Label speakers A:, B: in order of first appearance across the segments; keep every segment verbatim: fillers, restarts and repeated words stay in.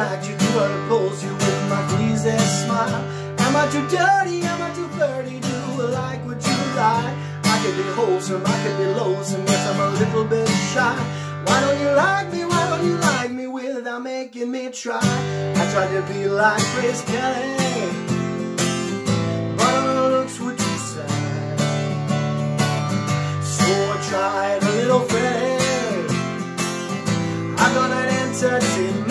A: attract you? Do I repulse you with my greasy smile? Am I too dirty? Am I too flirty? Do I like what you like? I could be wholesome, I could be loathsome, yes, I'm a little bit shy. Why don't you like me? Why don't you like me without making me try? I tried to be like Grace Kelly, but her looks were too sad. So I tried a little Freddie. I got an entertainment.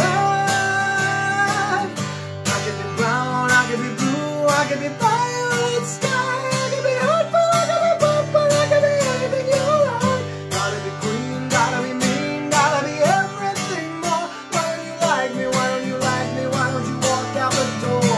A: I could be brown, I could be blue, I could be violet sky, I could be hurtful, I could be purple, I could be anything you like. Gotta be green, gotta be mean, gotta be everything more. Why don't you like me? Why don't you like me? Why don't you walk out the door?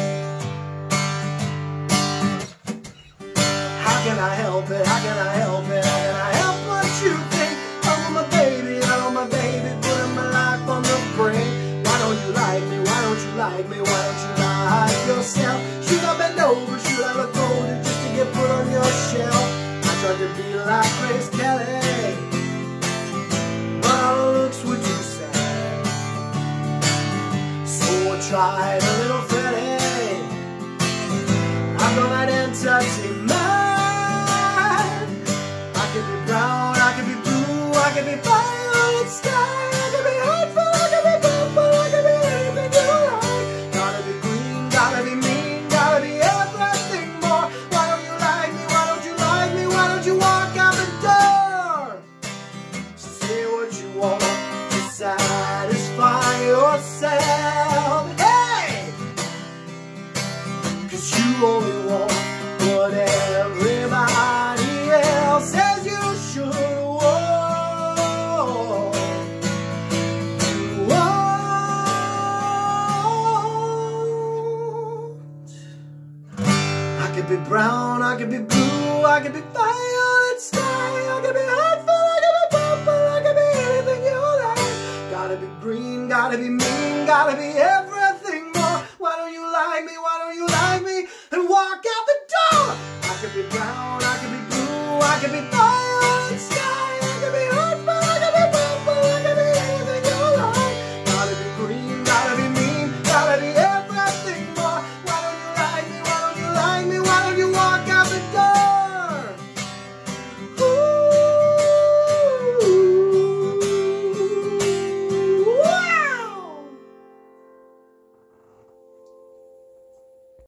A: How can I help it? How can I help it? How can I help what you think? Oh my baby, oh my baby, putting my life on the brink. Why don't you like me? Why don't you like me? Why don't you like yourself? Should I bend over? Should I look older just to get put on your shelf? I tried to be like Grace Kelly, but her looks were too sad. So I tried a little Freddie. I'm gonna entertainment. I could be brown, I could be blue, I could be violet sky, I could be hurtful, I could be purple, I could be anything you like. Gotta be green, gotta be mean, gotta be everything more. Why don't you like me? Why don't you like me? Why don't you walk out the door? Say what you want to satisfy yourself. Hey! 'Cause you only want what everybody else says you should want. You want. I could be brown, I could be blue, I could be violet sky, I could be hurtful, I could be purple, I could be anything you like. Gotta be green, gotta be mean, gotta be everything.